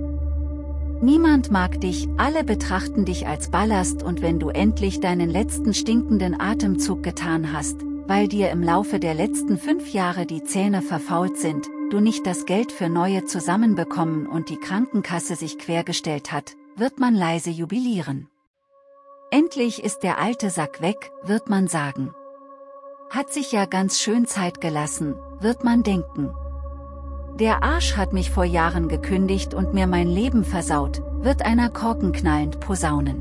Niemand mag dich, alle betrachten dich als Ballast, und wenn du endlich deinen letzten stinkenden Atemzug getan hast, weil dir im Laufe der letzten 5 Jahre die Zähne verfault sind, du nicht das Geld für neue zusammenbekommen und die Krankenkasse sich quergestellt hat, wird man leise jubilieren. Endlich ist der alte Sack weg, wird man sagen. Hat sich ja ganz schön Zeit gelassen, wird man denken. Der Arsch hat mich vor Jahren gekündigt und mir mein Leben versaut, wird einer korkenknallend posaunen.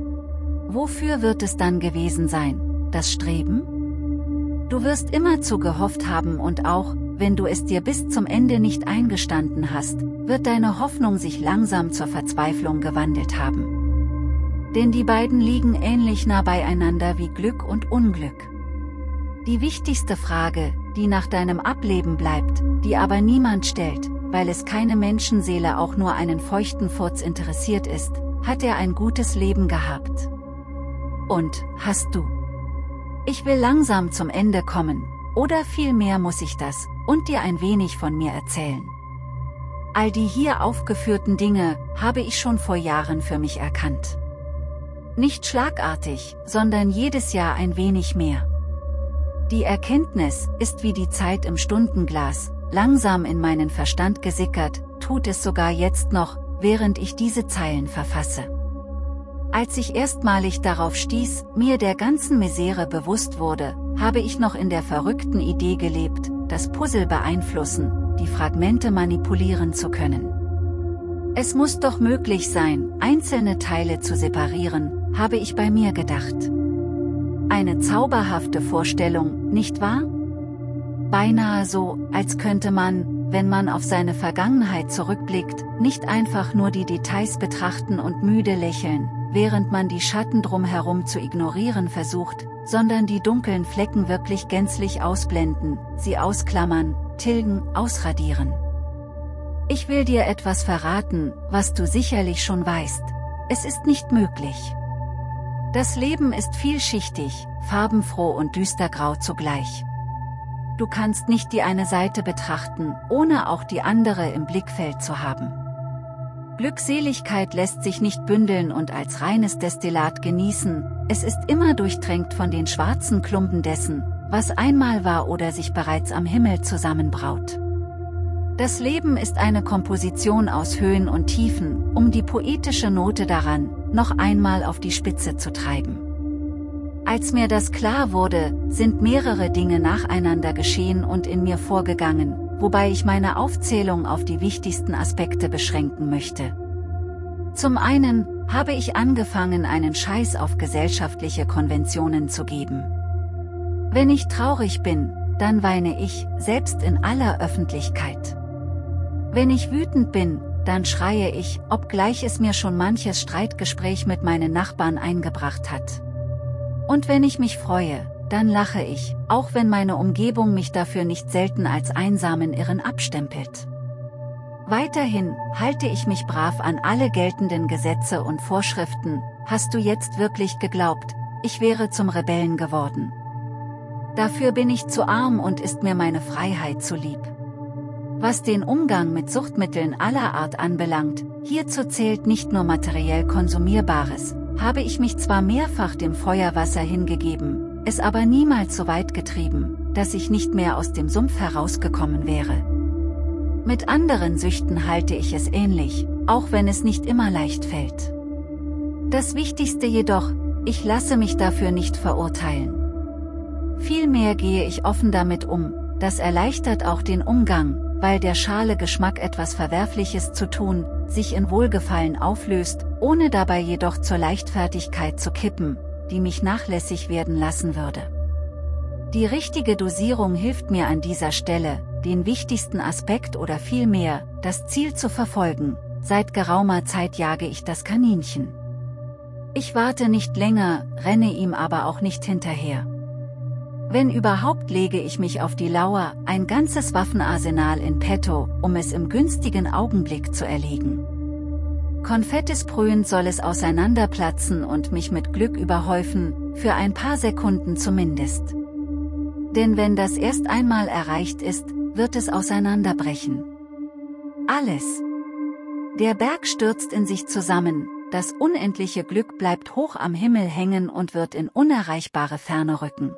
Wofür wird es dann gewesen sein, das Streben? Du wirst immerzu gehofft haben, und auch, wenn du es dir bis zum Ende nicht eingestanden hast, wird deine Hoffnung sich langsam zur Verzweiflung gewandelt haben. Denn die beiden liegen ähnlich nah beieinander wie Glück und Unglück. Die wichtigste Frage, die nach deinem Ableben bleibt, die aber niemand stellt, weil es keine Menschenseele auch nur einen feuchten Furz interessiert ist: Hat er ein gutes Leben gehabt? Und, hast du? Ich will langsam zum Ende kommen, oder vielmehr muss ich das, und dir ein wenig von mir erzählen. All die hier aufgeführten Dinge, habe ich schon vor Jahren für mich erkannt. Nicht schlagartig, sondern jedes Jahr ein wenig mehr. Die Erkenntnis ist wie die Zeit im Stundenglas, langsam in meinen Verstand gesickert, tut es sogar jetzt noch, während ich diese Zeilen verfasse. Als ich erstmalig darauf stieß, mir der ganzen Misere bewusst wurde, habe ich noch in der verrückten Idee gelebt, das Puzzle beeinflussen, die Fragmente manipulieren zu können. Es muss doch möglich sein, einzelne Teile zu separieren, habe ich bei mir gedacht. Eine zauberhafte Vorstellung, nicht wahr? Beinahe so, als könnte man, wenn man auf seine Vergangenheit zurückblickt, nicht einfach nur die Details betrachten und müde lächeln, während man die Schatten drumherum zu ignorieren versucht, sondern die dunklen Flecken wirklich gänzlich ausblenden, sie ausklammern, tilgen, ausradieren. Ich will dir etwas verraten, was du sicherlich schon weißt. Es ist nicht möglich. Das Leben ist vielschichtig, farbenfroh und düstergrau zugleich. Du kannst nicht die eine Seite betrachten, ohne auch die andere im Blickfeld zu haben. Glückseligkeit lässt sich nicht bündeln und als reines Destillat genießen, es ist immer durchtränkt von den schwarzen Klumpen dessen, was einmal war oder sich bereits am Himmel zusammenbraut. Das Leben ist eine Komposition aus Höhen und Tiefen, um die poetische Note daran, noch einmal auf die Spitze zu treiben. Als mir das klar wurde, sind mehrere Dinge nacheinander geschehen und in mir vorgegangen, wobei ich meine Aufzählung auf die wichtigsten Aspekte beschränken möchte. Zum einen habe ich angefangen, einen Scheiß auf gesellschaftliche Konventionen zu geben. Wenn ich traurig bin, dann weine ich, selbst in aller Öffentlichkeit. Wenn ich wütend bin, dann schreie ich, obgleich es mir schon manches Streitgespräch mit meinen Nachbarn eingebracht hat. Und wenn ich mich freue, dann lache ich, auch wenn meine Umgebung mich dafür nicht selten als einsamen Irren abstempelt. Weiterhin halte ich mich brav an alle geltenden Gesetze und Vorschriften. Hast du jetzt wirklich geglaubt, ich wäre zum Rebellen geworden? Dafür bin ich zu arm und ist mir meine Freiheit zu lieb. Was den Umgang mit Suchtmitteln aller Art anbelangt, hierzu zählt nicht nur materiell Konsumierbares, habe ich mich zwar mehrfach dem Feuerwasser hingegeben, es aber niemals so weit getrieben, dass ich nicht mehr aus dem Sumpf herausgekommen wäre. Mit anderen Süchten halte ich es ähnlich, auch wenn es nicht immer leicht fällt. Das Wichtigste jedoch, ich lasse mich dafür nicht verurteilen. Vielmehr gehe ich offen damit um, das erleichtert auch den Umgang, weil der schale Geschmack etwas Verwerfliches zu tun, sich in Wohlgefallen auflöst, ohne dabei jedoch zur Leichtfertigkeit zu kippen, die mich nachlässig werden lassen würde. Die richtige Dosierung hilft mir an dieser Stelle, den wichtigsten Aspekt oder vielmehr, das Ziel zu verfolgen. Seit geraumer Zeit jage ich das Kaninchen. Ich warte nicht länger, renne ihm aber auch nicht hinterher. Wenn überhaupt lege ich mich auf die Lauer, ein ganzes Waffenarsenal in petto, um es im günstigen Augenblick zu erlegen. Konfettisprühend soll es auseinanderplatzen und mich mit Glück überhäufen, für ein paar Sekunden zumindest. Denn wenn das erst einmal erreicht ist, wird es auseinanderbrechen. Alles. Der Berg stürzt in sich zusammen, das unendliche Glück bleibt hoch am Himmel hängen und wird in unerreichbare Ferne rücken.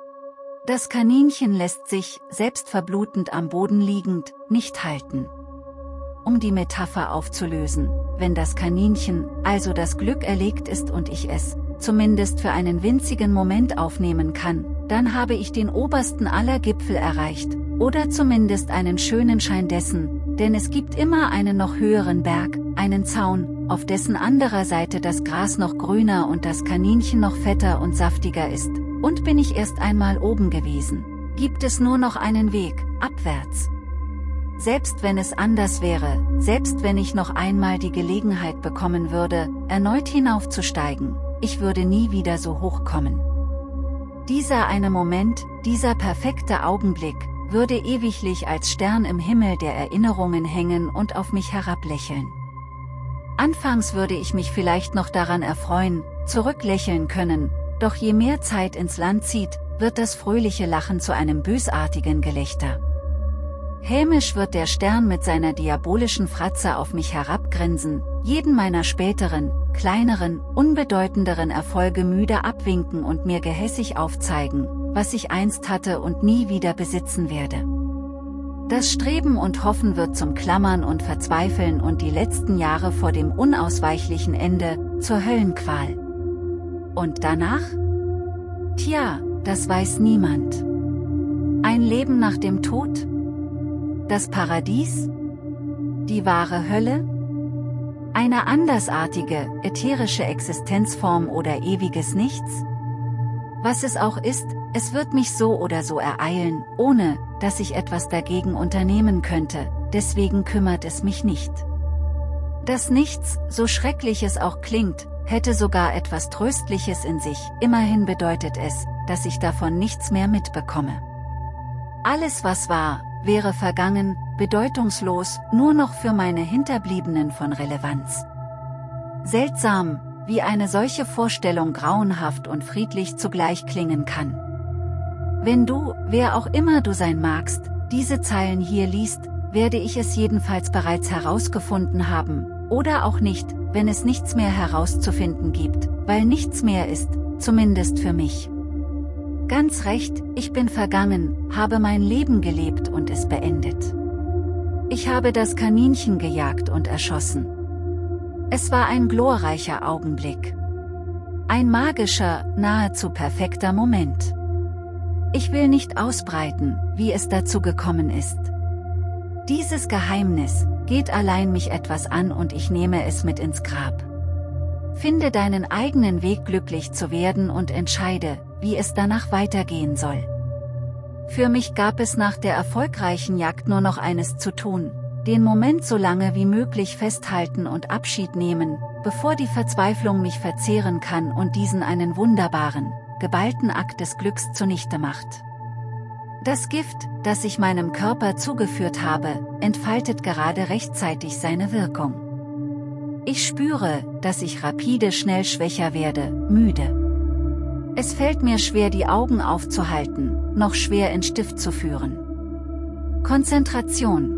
Das Kaninchen lässt sich, selbst verblutend am Boden liegend, nicht halten. Um die Metapher aufzulösen, wenn das Kaninchen, also das Glück erlegt ist und ich es, zumindest für einen winzigen Moment aufnehmen kann, dann habe ich den obersten aller Gipfel erreicht, oder zumindest einen schönen Schein dessen, denn es gibt immer einen noch höheren Berg, einen Zaun, auf dessen anderer Seite das Gras noch grüner und das Kaninchen noch fetter und saftiger ist. Und bin ich erst einmal oben gewesen, gibt es nur noch einen Weg, abwärts. Selbst wenn es anders wäre, selbst wenn ich noch einmal die Gelegenheit bekommen würde, erneut hinaufzusteigen, ich würde nie wieder so hoch kommen. Dieser eine Moment, dieser perfekte Augenblick, würde ewiglich als Stern im Himmel der Erinnerungen hängen und auf mich herablächeln. Anfangs würde ich mich vielleicht noch daran erfreuen, zurücklächeln können, doch je mehr Zeit ins Land zieht, wird das fröhliche Lachen zu einem bösartigen Gelächter. Hämisch wird der Stern mit seiner diabolischen Fratze auf mich herabgrinsen, jeden meiner späteren, kleineren, unbedeutenderen Erfolge müde abwinken und mir gehässig aufzeigen, was ich einst hatte und nie wieder besitzen werde. Das Streben und Hoffen wird zum Klammern und Verzweifeln und die letzten Jahre vor dem unausweichlichen Ende, zur Höllenqual. Und danach? Tja, das weiß niemand. Ein Leben nach dem Tod? Das Paradies? Die wahre Hölle? Eine andersartige, ätherische Existenzform oder ewiges Nichts? Was es auch ist, es wird mich so oder so ereilen, ohne dass ich etwas dagegen unternehmen könnte, deswegen kümmert es mich nicht. Das Nichts, so schrecklich es auch klingt, hätte sogar etwas Tröstliches in sich, immerhin bedeutet es, dass ich davon nichts mehr mitbekomme. Alles was war, wäre vergangen, bedeutungslos, nur noch für meine Hinterbliebenen von Relevanz. Seltsam, wie eine solche Vorstellung grauenhaft und friedlich zugleich klingen kann. Wenn du, wer auch immer du sein magst, diese Zeilen hier liest, werde ich es jedenfalls bereits herausgefunden haben, oder auch nicht, wenn es nichts mehr herauszufinden gibt, weil nichts mehr ist, zumindest für mich. Ganz recht, ich bin vergangen, habe mein Leben gelebt und es beendet. Ich habe das Kaninchen gejagt und erschossen. Es war ein glorreicher Augenblick. Ein magischer, nahezu perfekter Moment. Ich will nicht ausbreiten, wie es dazu gekommen ist. Dieses Geheimnis geht allein mich etwas an und ich nehme es mit ins Grab. Finde deinen eigenen Weg, glücklich zu werden, und entscheide, wie es danach weitergehen soll. Für mich gab es nach der erfolgreichen Jagd nur noch eines zu tun: den Moment so lange wie möglich festhalten und Abschied nehmen, bevor die Verzweiflung mich verzehren kann und diesen einen wunderbaren, geballten Akt des Glücks zunichte macht. Das Gift, das ich meinem Körper zugeführt habe, entfaltet gerade rechtzeitig seine Wirkung. Ich spüre, dass ich rapide schnell schwächer werde, müde. Es fällt mir schwer, die Augen aufzuhalten, noch schwer in Stift zu führen. Konzentration.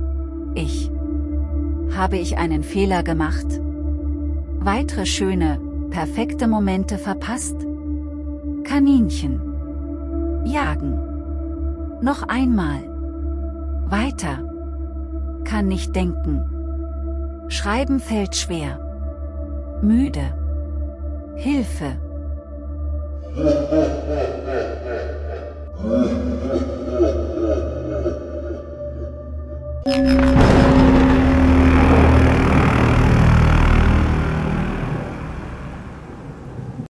Habe ich einen Fehler gemacht? Weitere schöne, perfekte Momente verpasst? Kaninchen. Jagen. Noch einmal. Weiter. Kann nicht denken. Schreiben fällt schwer. Müde. Hilfe.